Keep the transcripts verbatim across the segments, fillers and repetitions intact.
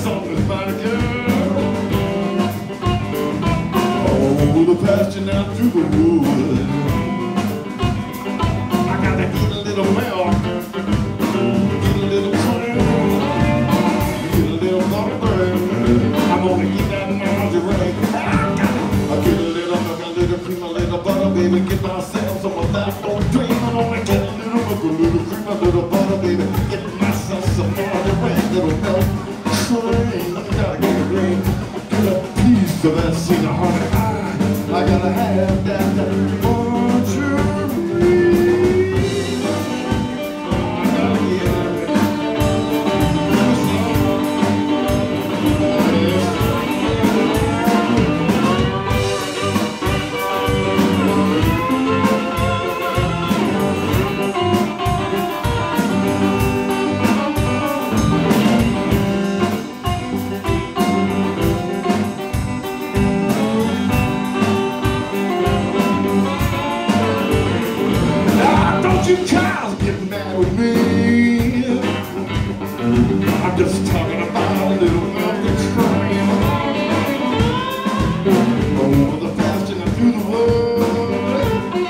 something about a girl. Oh, the pasture now through the wood. I gotta get a little milk, get a little cream, get a little butter bread. I'm gonna get that margarine. I get a little milk, a little cream, a little butter, baby. Get myself some of that old dream. I'm gonna get a little milk, a little cream, a little butter, baby. Get myself some margarine, little milk cream. Gotta get a green, get a piece of that cedar honey. I gotta have that, that you cows get mad with me. I'm just talking about a little milk and cream. Over the pasture and through the wood.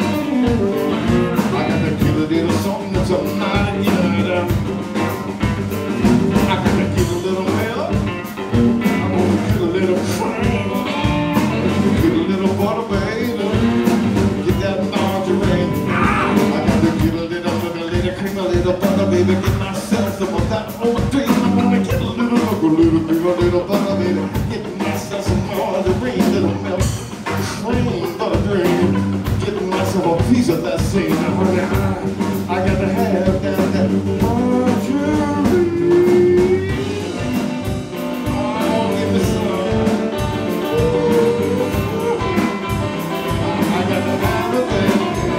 I gotta get a little something that's a mighty good. I gotta get a little milk. I'm gonna get a little cream. Get a little butter, baby. Get that margarine. Cream, a little butter, baby, get myself some of that old dream. I'm gonna get a little milk, a little cream, a little butter, baby. Get myself some margarine, little milk, cream, butter, dream. Get myself a piece of that scene. I gotta have that, that margarine. Oh, give me some. I gotta have it, baby.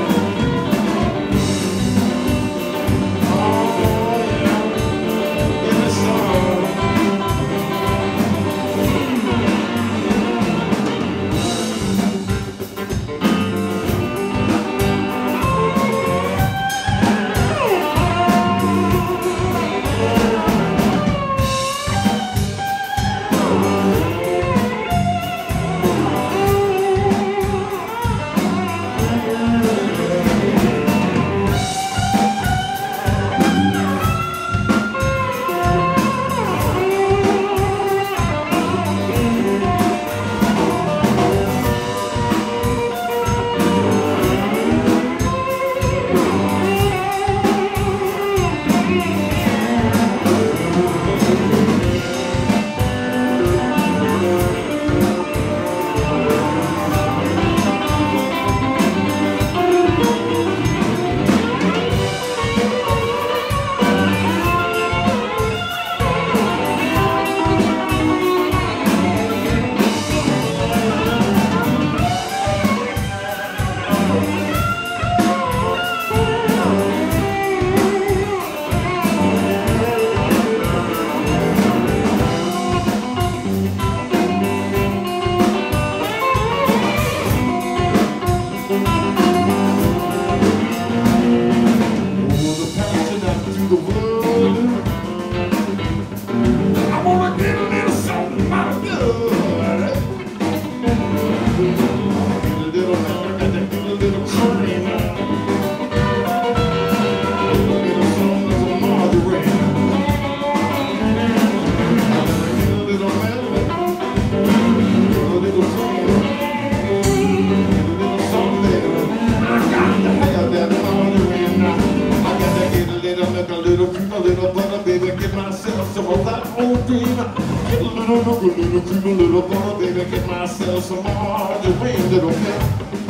Little cream, a little butter, baby, get myself some margarine, little milk,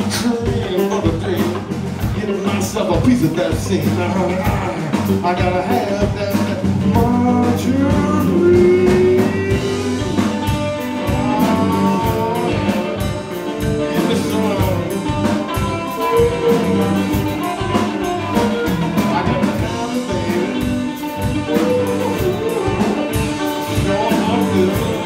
cream, butter, cream, get myself a piece of that scene. I gotta have that margarine. Give me some. I gotta have it, baby. Sure, I'm good.